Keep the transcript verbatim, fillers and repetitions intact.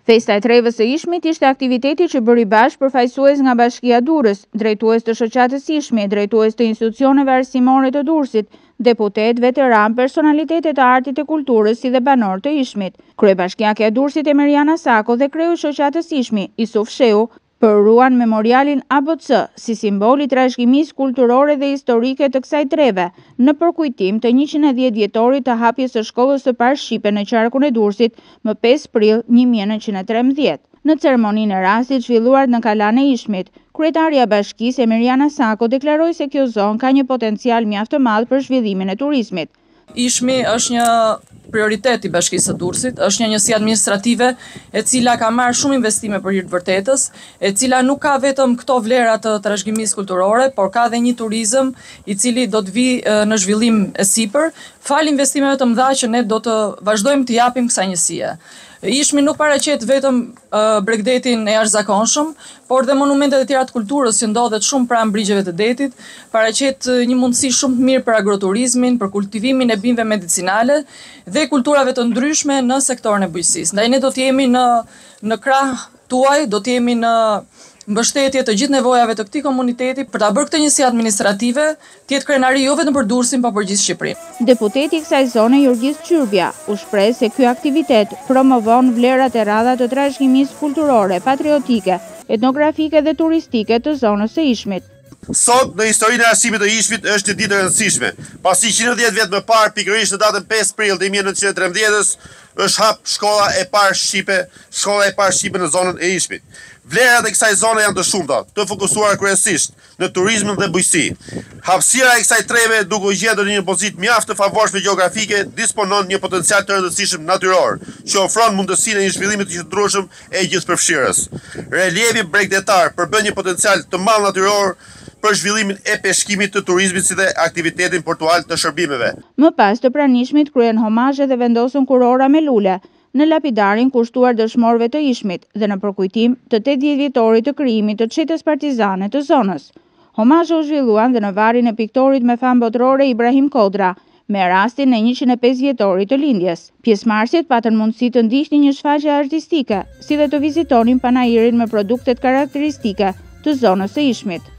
Festa e Trevës së Ishmit ishte aktiviteti që bëri bashkë përfaqësues nga Bashkia Durrës, drejtues të shoqatës Ishmi, drejtues të institucioneve arsimore të Durrësit, deputet, veteran, personalitete të artit e kulturës si dhe banor të Ishmit. Kryebashkiakja e Durrësit Emiriana Sako dhe kreu i shoqatës Ishmi, Isuf Sheu, përruan memorialin A B C si simboli trashëgimisë kulturore dhe historike të kësaj treve, në përkujtim të njëqind e dhjetë vjetorit të hapjes së shkollës së parë shqipe në qarkun e Durrësit më pesë prill një mijë e nëntëqind e trembëdhjetë. Në ceremoninë e rastit zhvilluar në Kalan e Ishmit, kryetaria e bashkisë Emiriana Sako deklaroi se kjo zonë ka një potencial mjaft të madh për zhvillimin e turizmit. Ishmi është një prioritet i Bashkisë së Durrësit, është një njësi administrative e cila ka marrë shumë investime për hir të vërtetës, e cila nuk ka vetëm këto vlera të trashëgimisë kulturore, por ka dhe një turizëm i cili do të vi në zhvillim e sipër, fal investimeve të mëdha që ne do të vazhdojmë të japim kësaj njësie. Ishmi nuk paraqet vetëm uh, bregdetin e jashtëzakonshëm, por dhe monumentet e tjera të kulturës që ndodhet shumë pranë brigjeve të detit, paraqet uh, një mundësi shumë të mirë për agroturizmin, për kultivimin e bimëve medicinale dhe kulturave të ndryshme në sektorin e bujqësisë. Ndaj ne do të jemi në në krah tuaj, do të jemi në mbështetje të gjithë nevojave të këtij komuniteti për ta bërë këtë njësi administrative të jetë krenari jo vetëm për Durrësin, por për gjithë Shqipërinë. Deputeti i kësaj zone Jurgjis Qyrbja u shpreh se ky aktivitet promovon vlerat e radha të trashëgimisë kulturore, patriotike, etnografike dhe turistike të zonës së Ishmit. Sot në historinë e arsimit të Ishmit është një ditë e rëndësishme. Pasi njëzet e dhjetë vjet më parë, pikërisht në datën pesë prill të një mijë e nëntëqind e trembëdhjetës, është hap shkolla e parë shqipe, shkolla e parë shqipe në zonën e Ishmit. Vlerat e kësaj zone janë të shumta, të fokusuara kryesisht në turizmin dhe bujqësi. Hapësira e kësaj treve, duke u gjetur në një pozitë mjaft të favorshme gjeografike, disponon një potencial të rëndësishëm natyror, që ofron mundësinë e një zhvillimi të qëndrueshëm e gjithëpërfshirës. Relievi bregdetar përbën një potencial të madh natyror për zhvillimin e peshkimit të turizmit si dhe aktivitetin portual të shërbimeve. Më pas të pranishmit kryen homazhe dhe vendosën kurora me lule në lapidarin kushtuar dëshmorëve të Ishmit dhe në përkujtim të tetëdhjetë vjetorit të krijimit të çetës partizane të zonës. Homazhe u zhvilluan dhe në varin e piktorit me famë botërore Ibrahim Kodra, me rastin e njëqind e pesë vjetorit të lindjes. Pjesëmarrësit patën mundësi të ndiqnin një shfaqje artistike, si dhe të vizitonin panairin me produktet karakteristike të zonës së Ishmit.